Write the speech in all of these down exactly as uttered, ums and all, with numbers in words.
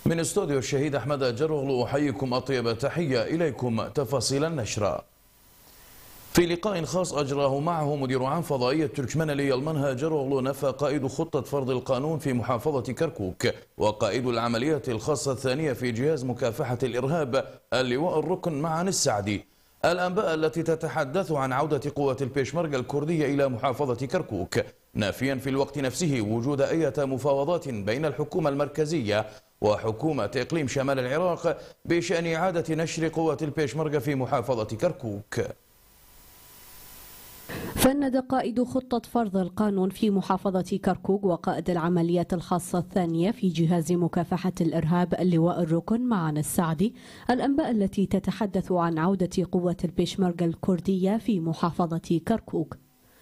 من استوديو الشهيد أحمد جرغلو أحييكم أطيب تحية إليكم. تفاصيل النشرة. في لقاء خاص أجراه معه مدير عام فضائية تركمانلي المنهى جرغلو، نفى قائد خطة فرض القانون في محافظة كركوك وقائد العمليات الخاصة الثانية في جهاز مكافحة الإرهاب اللواء الركن معن السعدي الأنباء التي تتحدث عن عودة قوات البيشمركة الكردية إلى محافظة كركوك، نافيا في الوقت نفسه وجود أي مفاوضات بين الحكومة المركزية وحكومة إقليم شمال العراق بشأن إعادة نشر قوات البيشمركة في محافظة كركوك. فند قائد خطة فرض القانون في محافظة كركوك وقائد العمليات الخاصة الثانية في جهاز مكافحة الإرهاب اللواء الركن معن السعدي الأنباء التي تتحدث عن عودة قوات البيشمركة الكردية في محافظة كركوك.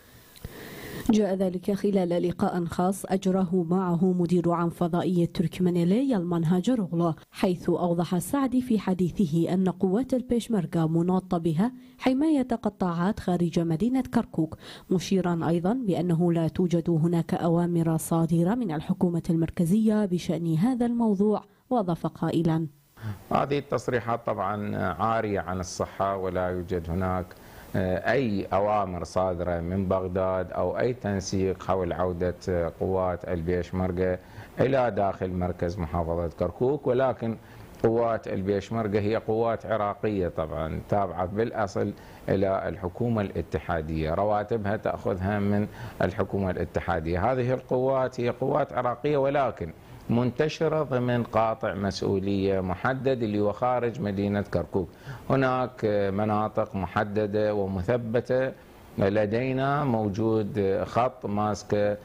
جاء ذلك خلال لقاء خاص أجراه معه مدير عام فضائية تركمانلي المنهى جرغلو، حيث أوضح السعدي في حديثه أن قوات البيشمركة مناط بها حماية قطاعات خارج مدينة كركوك، مشيرا أيضا بأنه لا توجد هناك أوامر صادرة من الحكومة المركزية بشأن هذا الموضوع، وأضاف قائلا: هذه التصريحات طبعا عارية عن الصحة، ولا يوجد هناك أي أوامر صادرة من بغداد أو أي تنسيق حول عودة قوات البيشمركة إلى داخل مركز محافظة كركوك، ولكن قوات البيشمركة هي قوات عراقية طبعا تابعة بالأصل إلى الحكومة الاتحادية، رواتبها تأخذها من الحكومة الاتحادية. هذه القوات هي قوات عراقية ولكن منتشرة ضمن قاطع مسؤولية محدد اللي هو خارج مدينة كركوك. هناك مناطق محددة ومثبتة لدينا، موجود خط ماسكة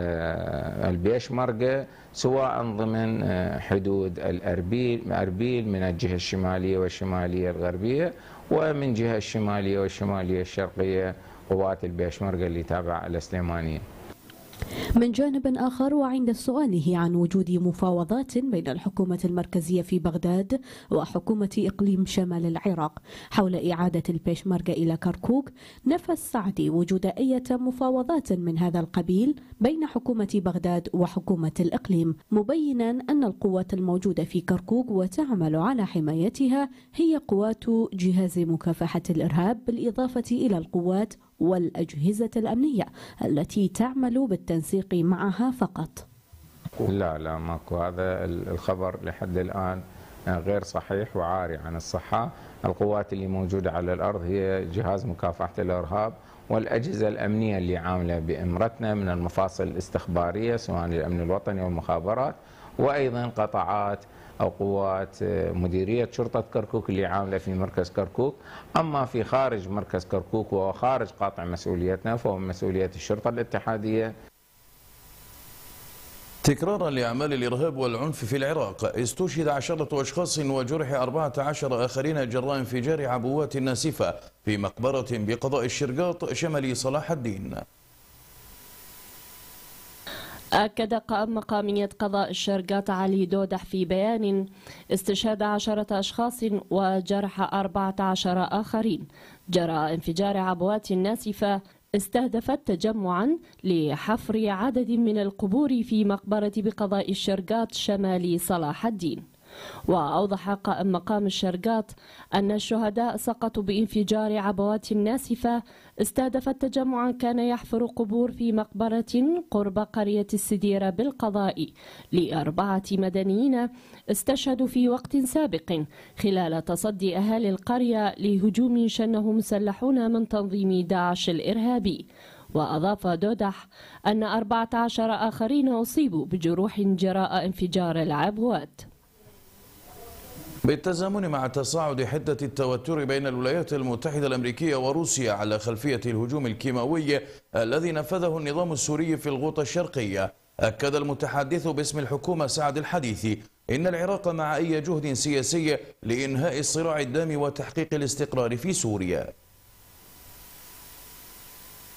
البيشمركة سواء ضمن حدود الأربيل أربيل من الجهة الشمالية والشمالية الغربية، ومن جهة الشمالية والشمالية الشرقية قوات البيشمركة اللي تابعة السليمانية. من جانب آخر، وعند سؤاله عن وجود مفاوضات بين الحكومة المركزية في بغداد وحكومة إقليم شمال العراق حول إعادة البيشمركة إلى كركوك، نفى السعدي وجود أي مفاوضات من هذا القبيل بين حكومة بغداد وحكومة الإقليم، مبينا أن القوات الموجودة في كركوك وتعمل على حمايتها هي قوات جهاز مكافحة الإرهاب، بالإضافة إلى القوات والأجهزة الأمنية التي تعمل بالتنسيق معها فقط. لا لا ماكو، هذا الخبر لحد الآن غير صحيح وعاري عن الصحة. القوات اللي موجودة على الأرض هي جهاز مكافحة الإرهاب والأجهزة الأمنية اللي عاملة بإمرتنا من المفاصل الاستخبارية سواء الأمن الوطني والمخابرات، وأيضا قطاعات أو قوات مديرية شرطة كركوك اللي عاملة في مركز كركوك. أما في خارج مركز كركوك وخارج قاطع مسؤوليتنا فهو مسؤولية الشرطة الاتحادية. تكرارا لأعمال الإرهاب والعنف في العراق، استشهد عشرة أشخاص وجرح أربعة عشر آخرين جراء انفجار عبوات ناسفة في مقبرة بقضاء الشرقاط شمالي صلاح الدين. أكد قائم مقامية قضاء الشرقاط علي دودح في بيان استشهاد عشرة أشخاص وجرح أربعة عشر آخرين جراء انفجار عبوات ناسفة استهدفت تجمعا لحفر عدد من القبور في مقبرة بقضاء الشرقاط شمالي صلاح الدين. وأوضح قائم مقام الشرقاط أن الشهداء سقطوا بانفجار عبوات ناسفة استهدفت تجمعا كان يحفر قبور في مقبرة قرب قرية السديرة بالقضاء لأربعة مدنيين استشهدوا في وقت سابق خلال تصدي أهالي القرية لهجوم شنه مسلحون من تنظيم داعش الإرهابي. وأضاف دودح أن أربعة عشر آخرين أصيبوا بجروح جراء انفجار العبوات. بالتزامن مع تصاعد حدة التوتر بين الولايات المتحدة الأمريكية وروسيا على خلفية الهجوم الكيماوي الذي نفذه النظام السوري في الغوطة الشرقية، أكد المتحدث باسم الحكومة سعد الحديثي إن العراق مع أي جهد سياسي لإنهاء الصراع الدامي وتحقيق الاستقرار في سوريا.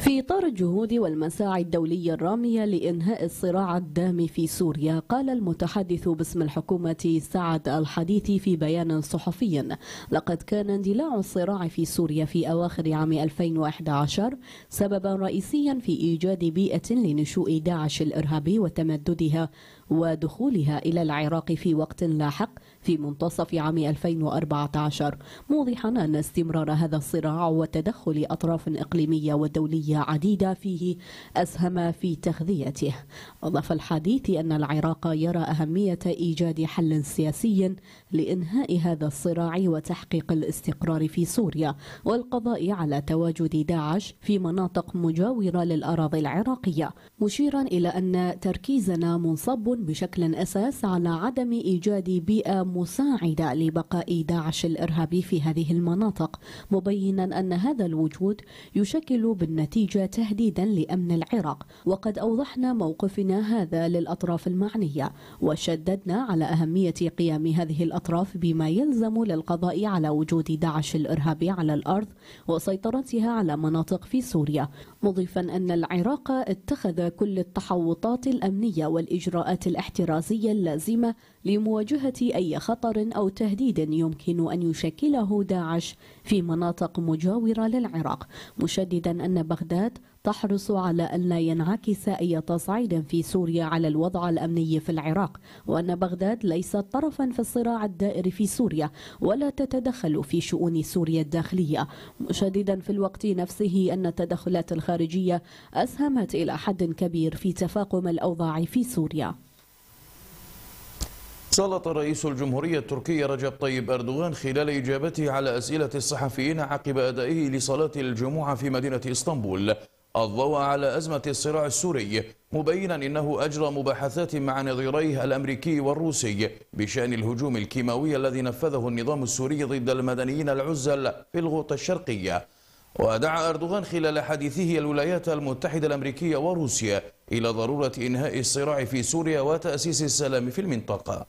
في إطار الجهود والمساعي الدولية الرامية لإنهاء الصراع الدامي في سوريا، قال المتحدث باسم الحكومة سعد الحديثي في بيان صحفي: لقد كان اندلاع الصراع في سوريا في أواخر عام ألفين وأحد عشر سببا رئيسيا في إيجاد بيئة لنشوء داعش الإرهابي وتمددها ودخولها إلى العراق في وقت لاحق في منتصف عام ألفين وأربعة عشر، موضحا أن استمرار هذا الصراع وتدخل أطراف إقليمية ودولية عديدة فيه أسهم في تغذيته. أضاف الحديث أن العراق يرى أهمية إيجاد حل سياسي لإنهاء هذا الصراع وتحقيق الاستقرار في سوريا والقضاء على تواجد داعش في مناطق مجاورة للأراضي العراقية، مشيرا إلى أن تركيزنا منصب بشكل أساس على عدم إيجاد بيئة مساعدة لبقاء داعش الإرهابي في هذه المناطق، مبينا أن هذا الوجود يشكل بالنتيجة تهديدا لأمن العراق. وقد أوضحنا موقفنا هذا للأطراف المعنية، وشددنا على أهمية قيام هذه الأطراف بما يلزم للقضاء على وجود داعش الإرهابي على الأرض وسيطرتها على مناطق في سوريا، مضيفا أن العراق اتخذ كل التحوطات الأمنية والإجراءات الاحترازية اللازمة لمواجهة أي خطر أو تهديد يمكن أن يشكله داعش في مناطق مجاورة للعراق، مشددا أن بغداد تحرص على أن لا ينعكس أي تصعيد في سوريا على الوضع الأمني في العراق، وأن بغداد ليست طرفا في الصراع الدائر في سوريا ولا تتدخل في شؤون سوريا الداخلية، مشددا في الوقت نفسه أن التدخلات الخارجية أسهمت إلى حد كبير في تفاقم الأوضاع في سوريا. سلط رئيس الجمهورية التركية رجب طيب أردوغان خلال إجابته على أسئلة الصحفيين عقب أدائه لصلاة الجمعة في مدينة إسطنبول الضوء على أزمة الصراع السوري، مبينا إنه أجرى مباحثات مع نظيريه الأمريكي والروسي بشأن الهجوم الكيماوي الذي نفذه النظام السوري ضد المدنيين العزل في الغوطة الشرقية. ودعا أردوغان خلال حديثه الولايات المتحدة الأمريكية وروسيا إلى ضرورة إنهاء الصراع في سوريا وتأسيس السلام في المنطقة.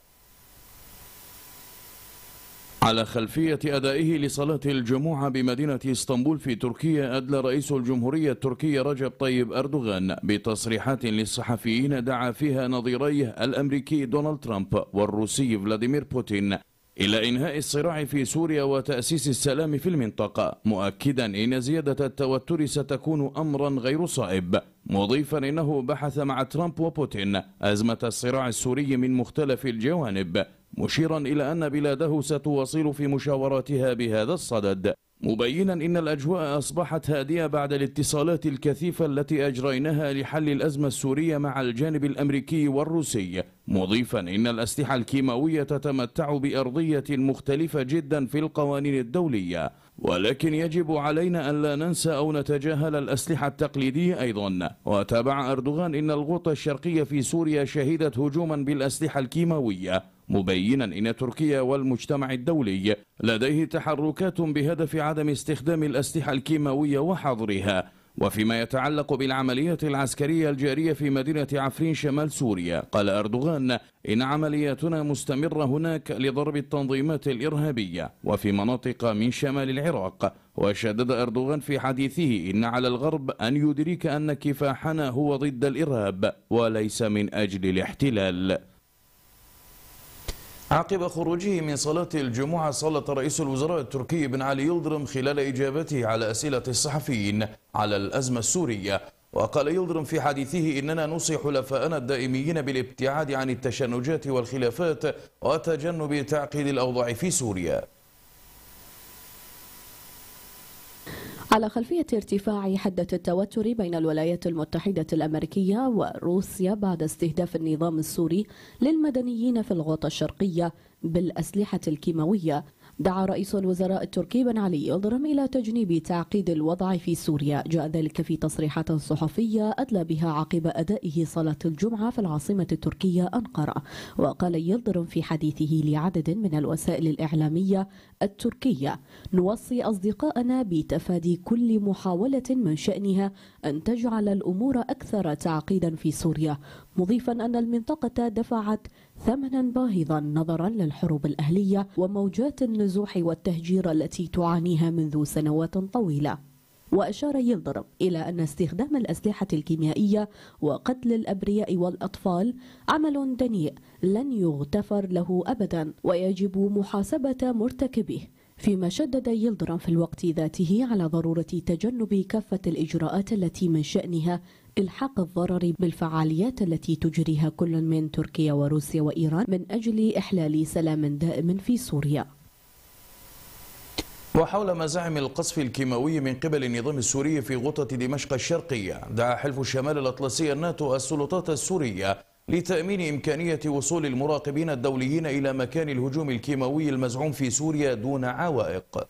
على خلفية أدائه لصلاة الجمعة بمدينة اسطنبول في تركيا، أدلى رئيس الجمهورية التركية رجب طيب أردوغان بتصريحات للصحفيين دعا فيها نظيريه الأمريكي دونالد ترامب والروسي فلاديمير بوتين إلى إنهاء الصراع في سوريا وتأسيس السلام في المنطقة، مؤكدا إن زيادة التوتر ستكون أمرا غير صائب، مضيفا إنه بحث مع ترامب وبوتين أزمة الصراع السوري من مختلف الجوانب، مشيرا إلى أن بلاده ستواصل في مشاوراتها بهذا الصدد، مبينا إن الأجواء أصبحت هادئة بعد الاتصالات الكثيفة التي أجريناها لحل الأزمة السورية مع الجانب الأمريكي والروسي، مضيفا إن الأسلحة الكيماوية تتمتع بأرضية مختلفة جدا في القوانين الدولية، ولكن يجب علينا أن لا ننسى أو نتجاهل الأسلحة التقليدية أيضا. وتابع أردوغان إن الغوطة الشرقية في سوريا شهدت هجوما بالأسلحة الكيماوية، مبينا إن تركيا والمجتمع الدولي لديه تحركات بهدف عدم استخدام الأسلحة الكيماوية وحظرها. وفيما يتعلق بالعمليات العسكرية الجارية في مدينة عفرين شمال سوريا، قال أردوغان إن عملياتنا مستمرة هناك لضرب التنظيمات الإرهابية وفي مناطق من شمال العراق. وشدد أردوغان في حديثه إن على الغرب أن يدرك أن كفاحنا هو ضد الإرهاب وليس من أجل الاحتلال. عقب خروجه من صلاة الجمعة، سلط رئيس الوزراء التركي بن علي يلدرم خلال إجابته على أسئلة الصحفيين على الأزمة السورية، وقال يلدرم في حديثه إننا نوصي حلفاءنا الدائميين بالابتعاد عن التشنجات والخلافات وتجنب تعقيد الأوضاع في سوريا. على خلفية ارتفاع حدة التوتر بين الولايات المتحدة الأمريكية وروسيا بعد استهداف النظام السوري للمدنيين في الغوطة الشرقية بالأسلحة الكيماوية، دعا رئيس الوزراء التركي بن علي يلدرم إلى تجنيب تعقيد الوضع في سوريا. جاء ذلك في تصريحات صحفية أدلى بها عقب أدائه صلاة الجمعة في العاصمة التركية أنقرة. وقال يلدرم في حديثه لعدد من الوسائل الإعلامية التركية: نوصي أصدقائنا بتفادي كل محاولة من شأنها أن تجعل الأمور أكثر تعقيدا في سوريا، مضيفا أن المنطقة دفعت ثمنا باهظا نظرا للحروب الأهلية وموجات النزوح والتهجير التي تعانيها منذ سنوات طويلة. وأشار يلدرم إلى أن استخدام الأسلحة الكيميائية وقتل الأبرياء والأطفال عمل دنيء لن يغتفر له أبدا ويجب محاسبة مرتكبه، فيما شدد يلدرم في الوقت ذاته على ضرورة تجنب كافة الإجراءات التي من شأنها إلحاق الضرر بالفعاليات التي تجريها كل من تركيا وروسيا وإيران من أجل إحلال سلام دائم في سوريا. وحول مزاعم القصف الكيماوي من قبل النظام السوري في غوطة دمشق الشرقية، دعا حلف الشمال الأطلسي الناتو السلطات السورية لتأمين إمكانية وصول المراقبين الدوليين إلى مكان الهجوم الكيماوي المزعوم في سوريا دون عوائق.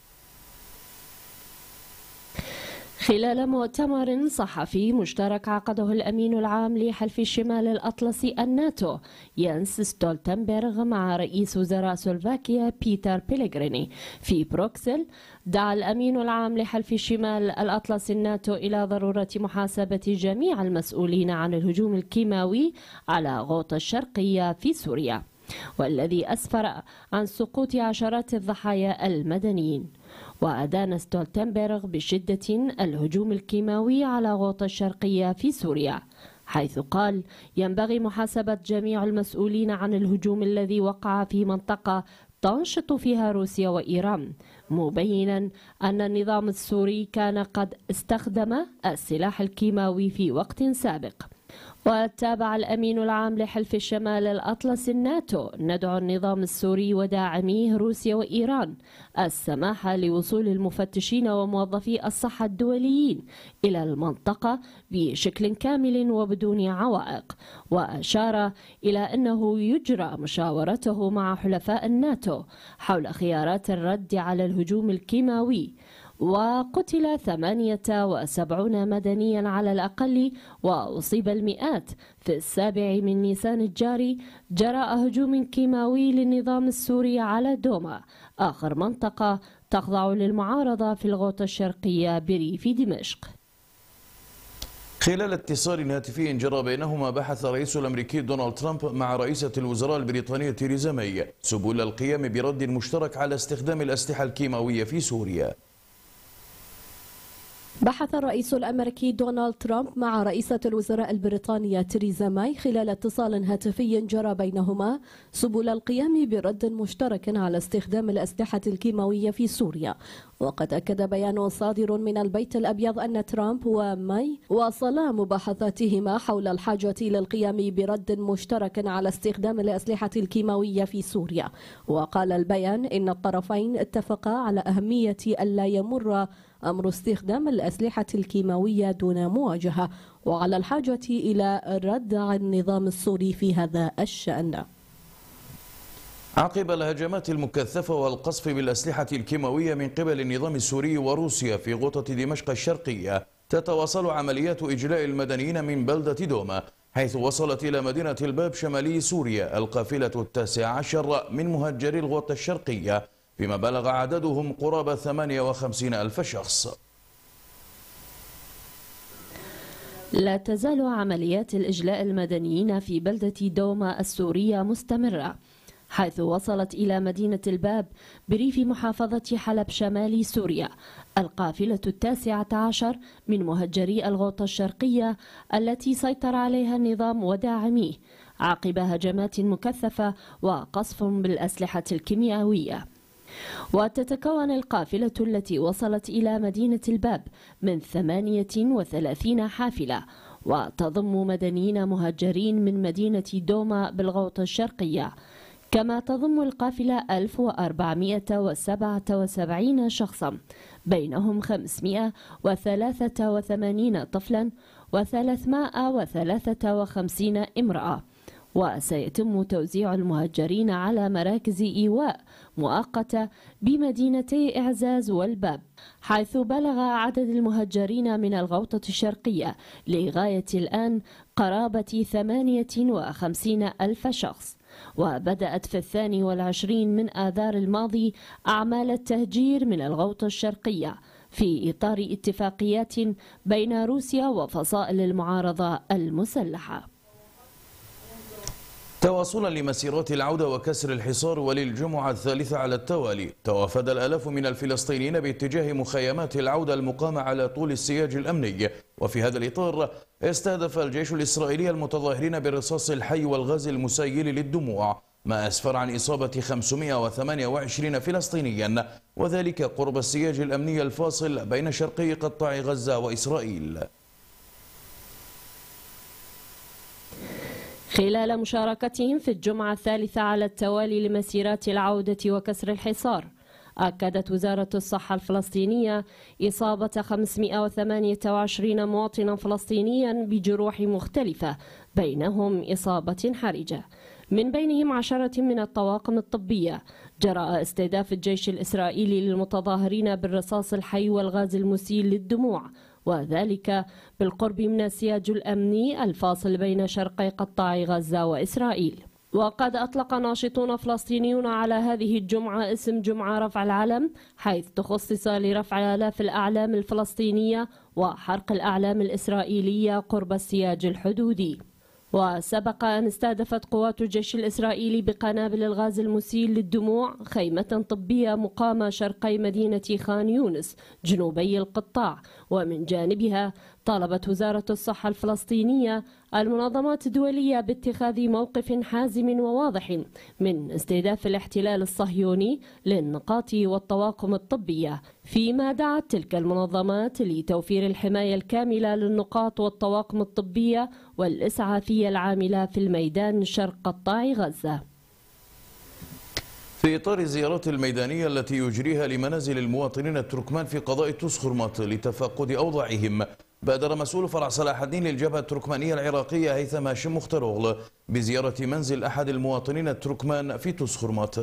خلال مؤتمر صحفي مشترك عقده الأمين العام لحلف الشمال الأطلسي الناتو يانس ستولتنبرغ مع رئيس وزراء سلوفاكيا بيتر بيلغريني في بروكسل، دعا الأمين العام لحلف الشمال الأطلسي الناتو إلى ضرورة محاسبة جميع المسؤولين عن الهجوم الكيماوي على غوطة الشرقية في سوريا، والذي أسفر عن سقوط عشرات الضحايا المدنيين. وأدان ستولتنبرغ بشدة الهجوم الكيماوي على غوطة الشرقية في سوريا، حيث قال ينبغي محاسبة جميع المسؤولين عن الهجوم الذي وقع في منطقة تنشط فيها روسيا وإيران، مبينا أن النظام السوري كان قد استخدم السلاح الكيماوي في وقت سابق. وتابع الأمين العام لحلف الشمال الأطلسي الناتو ندعو النظام السوري وداعميه روسيا وإيران السماح لوصول المفتشين وموظفي الصحة الدوليين إلى المنطقة بشكل كامل وبدون عوائق، وأشار إلى أنه يجرى مشاورته مع حلفاء الناتو حول خيارات الرد على الهجوم الكيماوي. وقتل ثمانية وسبعون مدنيا على الأقل وأصيب المئات في السابع من نيسان الجاري جراء هجوم كيماوي للنظام السوري على دوما، آخر منطقة تخضع للمعارضة في الغوطة الشرقية بريف دمشق. خلال اتصال هاتفي جرى بينهما، بحث الرئيس الأمريكي دونالد ترامب مع رئيسة الوزراء البريطانية تيريزا ماي سبل القيام برد مشترك على استخدام الأسلحة الكيماوية في سوريا. بحث الرئيس الأمريكي دونالد ترامب مع رئيسة الوزراء البريطانية تيريزا ماي خلال اتصال هاتفي جرى بينهما سبل القيام برد مشترك على استخدام الأسلحة الكيماوية في سوريا. وقد أكد بيان صادر من البيت الأبيض أن ترامب وماي واصلا مباحثاتهما حول الحاجة للقيام برد مشترك على استخدام الأسلحة الكيماوية في سوريا. وقال البيان إن الطرفين اتفقا على أهمية ألا يمر أمر استخدام الأسلحة الكيماوية دون مواجهة، وعلى الحاجة إلى ردع النظام السوري في هذا الشأن. عقب الهجمات المكثفة والقصف بالأسلحة الكيماوية من قبل النظام السوري وروسيا في غوطة دمشق الشرقية، تتواصل عمليات إجلاء المدنيين من بلدة دوما، حيث وصلت إلى مدينة الباب شمالي سوريا القافلة التاسع عشر من مهجري الغوطة الشرقية، فيما بلغ عددهم قرابة ثمانية وخمسين ألف شخص. لا تزال عمليات الإجلاء المدنيين في بلدة دوما السورية مستمرة، حيث وصلت إلى مدينة الباب بريف محافظة حلب شمال سوريا القافلة التاسعة عشر من مهجري الغوطة الشرقية التي سيطر عليها النظام وداعميه عقب هجمات مكثفة وقصف بالأسلحة الكيميائية. وتتكون القافلة التي وصلت إلى مدينة الباب من ثمانية وثلاثين حافلة، وتضم مدنيين مهجرين من مدينة دوما بالغوطة الشرقية، كما تضم القافلة ألف وأربعمئة وسبعة وسبعين شخصا، بينهم خمسمئة وثلاثة وثمانين طفلا وثلاثمئة وثلاثة وخمسين امرأة. وسيتم توزيع المهجرين على مراكز إيواء مؤقتة بمدينتي إعزاز والباب، حيث بلغ عدد المهجرين من الغوطة الشرقية لغاية الآن قرابة ثمانية وخمسين ألف شخص. وبدأت في الثاني والعشرين من آذار الماضي أعمال التهجير من الغوطة الشرقية في إطار اتفاقيات بين روسيا وفصائل المعارضة المسلحة. تواصلا لمسيرات العودة وكسر الحصار وللجمعة الثالثة على التوالي، توافد الآلاف من الفلسطينيين باتجاه مخيمات العودة المقامة على طول السياج الأمني. وفي هذا الإطار استهدف الجيش الإسرائيلي المتظاهرين بالرصاص الحي والغاز المسيل للدموع، ما أسفر عن إصابة خمسمئة وثمانية وعشرين فلسطينيا، وذلك قرب السياج الأمني الفاصل بين شرقي قطاع غزة وإسرائيل. خلال مشاركتهم في الجمعة الثالثة على التوالي لمسيرات العودة وكسر الحصار، أكدت وزارة الصحة الفلسطينية إصابة خمسمئة وثمانية وعشرين مواطنا فلسطينيا بجروح مختلفة، بينهم إصابة حرجة، من بينهم عشرة من الطواقم الطبية، جراء استهداف الجيش الإسرائيلي للمتظاهرين بالرصاص الحي والغاز المسيل للدموع، وذلك بالقرب من السياج الأمني الفاصل بين شرقي قطاع غزة وإسرائيل. وقد أطلق ناشطون فلسطينيون على هذه الجمعة اسم جمعة رفع العلم، حيث تخصص لرفع آلاف الأعلام الفلسطينية وحرق الأعلام الإسرائيلية قرب السياج الحدودي. وسبق أن استهدفت قوات الجيش الإسرائيلي بقنابل الغاز المسيل للدموع خيمة طبية مقامة شرقي مدينة خان يونس جنوبي القطاع. ومن جانبها طالبت وزارة الصحة الفلسطينية المنظمات الدولية باتخاذ موقف حازم وواضح من استهداف الاحتلال الصهيوني للنقاط والطواقم الطبية، فيما دعت تلك المنظمات لتوفير الحماية الكاملة للنقاط والطواقم الطبية والإسعافية العاملة في الميدان شرق قطاع غزة. في إطار الزيارات الميدانية التي يجريها لمنازل المواطنين التركمان في قضاء تسخرمات لتفقد أوضاعهم، بادر مسؤول فرع صلاح الدين للجبهة التركمانية العراقية هيثم هاشم مختاروغلو بزيارة منزل أحد المواطنين التركمان في تسخرمات.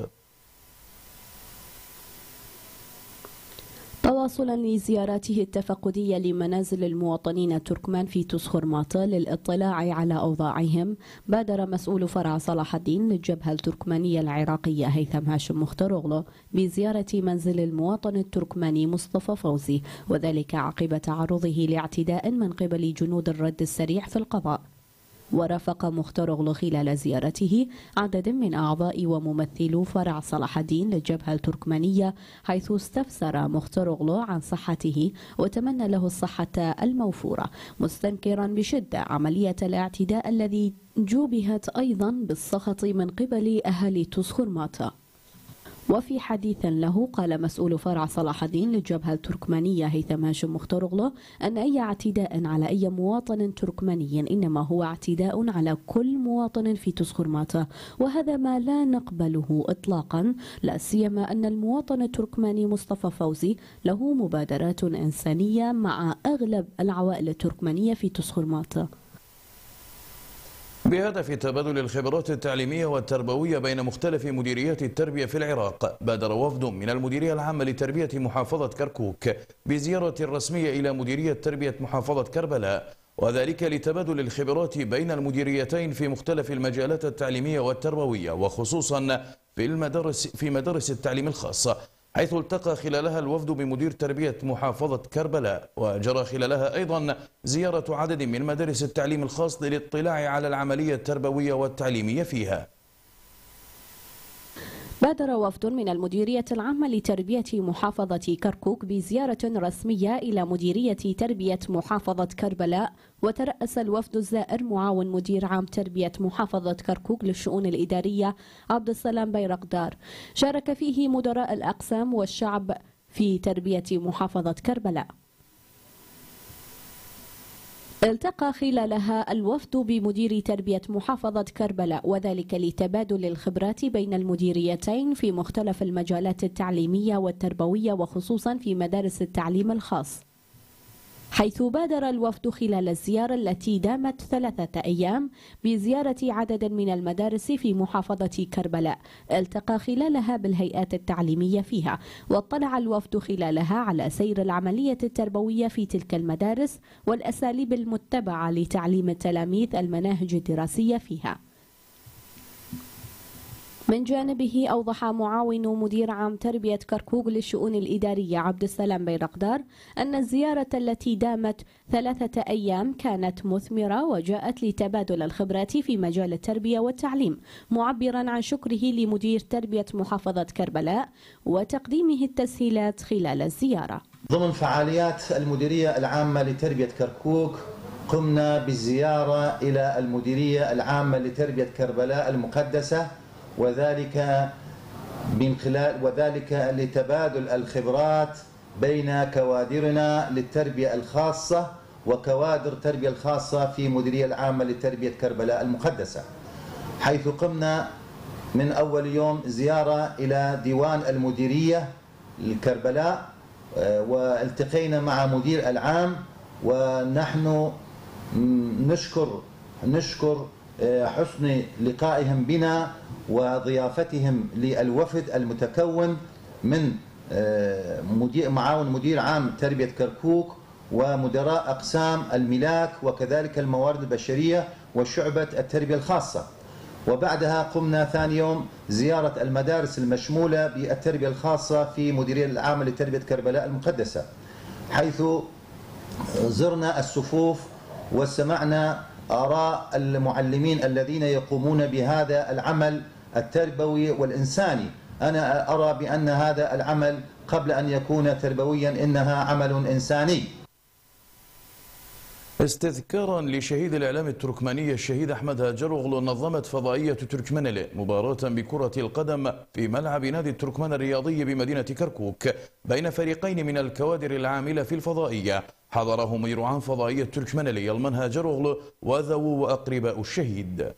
تواصلا لزياراته التفقدية لمنازل المواطنين التركمان في تسخرمات للاطلاع على أوضاعهم، بادر مسؤول فرع صلاح الدين للجبهة التركمانية العراقية هيثم هاشم مختاروغلو بزيارة منزل المواطن التركماني مصطفى فوزي، وذلك عقب تعرضه لاعتداء من قبل جنود الرد السريع في القضاء. ورافق مختاروغلو خلال زيارته عدد من أعضاء وممثلو فرع صلاح الدين للجبهة التركمانية، حيث استفسر مختاروغلو عن صحته وتمنى له الصحة الموفورة، مستنكرا بشدة عملية الاعتداء الذي جوبهت أيضا بالسخط من قبل أهالي تسخرمات. وفي حديث له قال مسؤول فرع صلاح الدين للجبهة التركمانية هيثم هاشم مختاروغلو أن أي اعتداء على أي مواطن تركماني إنما هو اعتداء على كل مواطن في تسخرمات، وهذا ما لا نقبله إطلاقا، لا سيما أن المواطن التركماني مصطفى فوزي له مبادرات إنسانية مع أغلب العوائل التركمانية في تسخرمات. بهدف تبادل الخبرات التعليمية والتربوية بين مختلف مديريات التربية في العراق، بادر وفد من المديرية العامة لتربية محافظة كركوك بزيارة رسمية إلى مديرية تربية محافظة كربلاء، وذلك لتبادل الخبرات بين المديريتين في مختلف المجالات التعليمية والتربوية، وخصوصا في المدارس في مدارس التعليم الخاصة، حيث التقى خلالها الوفد بمدير تربية محافظة كربلاء، وجرى خلالها أيضا زيارة عدد من مدارس التعليم الخاص للاطلاع على العملية التربوية والتعليمية فيها. بادر وفد من المديرية العامة لتربية محافظة كركوك بزيارة رسمية إلى مديرية تربية محافظة كربلاء، وترأس الوفد الزائر معاون مدير عام تربية محافظة كركوك للشؤون الإدارية عبد السلام بيرقدار. شارك فيه مدراء الأقسام والشعب في تربية محافظة كربلاء. التقى خلالها الوفد بمدير تربية محافظة كربلاء، وذلك لتبادل الخبرات بين المديريتين في مختلف المجالات التعليمية والتربوية، وخصوصا في مدارس التعليم الخاص، حيث بادر الوفد خلال الزيارة التي دامت ثلاثة أيام بزيارة عدد من المدارس في محافظة كربلاء، التقى خلالها بالهيئات التعليمية فيها، واطلع الوفد خلالها على سير العملية التربوية في تلك المدارس والأساليب المتبعة لتعليم التلاميذ المناهج الدراسية فيها. من جانبه أوضح معاون مدير عام تربية كركوك للشؤون الإدارية عبد السلام بيرقدار أن الزيارة التي دامت ثلاثة أيام كانت مثمرة وجاءت لتبادل الخبرات في مجال التربية والتعليم، معبرا عن شكره لمدير تربية محافظة كربلاء وتقديمه التسهيلات خلال الزيارة. ضمن فعاليات المديرية العامة لتربية كركوك قمنا بالزيارة إلى المديرية العامة لتربية كربلاء المقدسة، وذلك من خلال وذلك لتبادل الخبرات بين كوادرنا للتربية الخاصة وكوادر التربية الخاصة في المديرية العامة لتربية كربلاء المقدسة، حيث قمنا من أول يوم زيارة إلى ديوان المديرية لكربلاء والتقينا مع مدير العام، ونحن نشكر نشكر حسن لقائهم بنا وضيافتهم للوفد المتكون من مدير معاون مدير عام تربية كركوك ومدراء أقسام الملاك وكذلك الموارد البشرية وشعبة التربية الخاصة. وبعدها قمنا ثاني يوم زيارة المدارس المشمولة بالتربية الخاصة في مديرية العامة لتربية كربلاء المقدسة، حيث زرنا الصفوف وسمعنا آراء المعلمين الذين يقومون بهذا العمل التربوي والإنساني. أنا أرى بأن هذا العمل قبل أن يكون تربويا إنها عمل إنساني. استذكارا لشهيد الإعلام التركماني الشهيد أحمد هاجروغلو، نظمت فضائية تركمانلي مباراة بكرة القدم في ملعب نادي التركمان الرياضي بمدينة كركوك بين فريقين من الكوادر العاملة في الفضائية. حضره مدير عام فضائية تركمانلي يلمن هاجروغلو وذو وأقرباء الشهيد.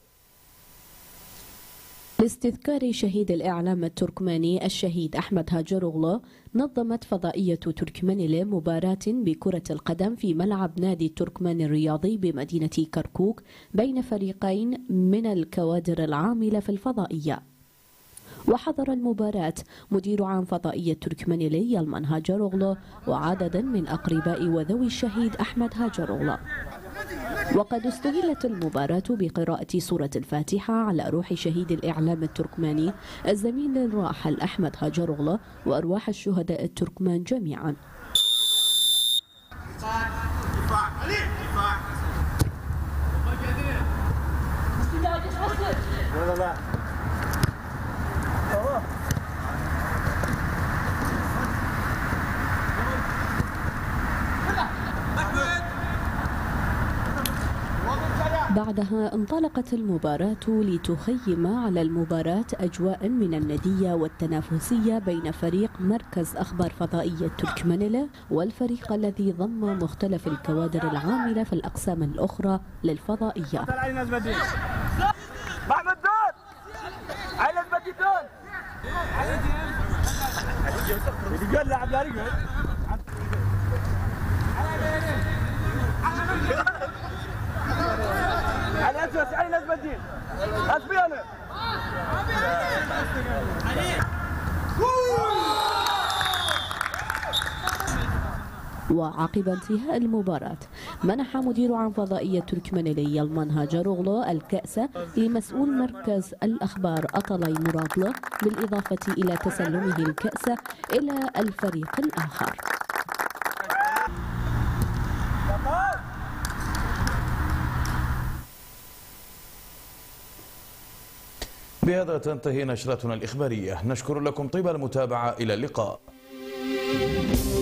لاستذكار شهيد الإعلام التركماني الشهيد أحمد هاجروغلو، نظمت فضائية تركمانلي مباراة بكرة القدم في ملعب نادي التركمان الرياضي بمدينة كركوك بين فريقين من الكوادر العاملة في الفضائية. وحضر المباراة مدير عام فضائية تركمانلي يلمن هاجروغلو وعدد من أقرباء وذوي الشهيد أحمد هاجروغلو. وقد استهلت المباراة بقراءة سورة الفاتحة على روح شهيد الإعلام التركماني الزميل الراحل أحمد هاجروغلو وأرواح الشهداء التركمان جميعا. بعدها انطلقت المباراة لتخيم على المباراة أجواء من الندية والتنافسية بين فريق مركز أخبار فضائية تركمانلي والفريق الذي ضم مختلف الكوادر العاملة في الأقسام الأخرى للفضائية. وعقب انتهاء المباراة منح مدير عام فضائية تركمانلي يلمن هاجروغلو الكأس لمسؤول مركز الأخبار أطلاي مرادلو، بالإضافة إلى تسلمه الكأس إلى الفريق الآخر. بهذا تنتهي نشرتنا الإخبارية، نشكر لكم طيب المتابعة، إلى اللقاء.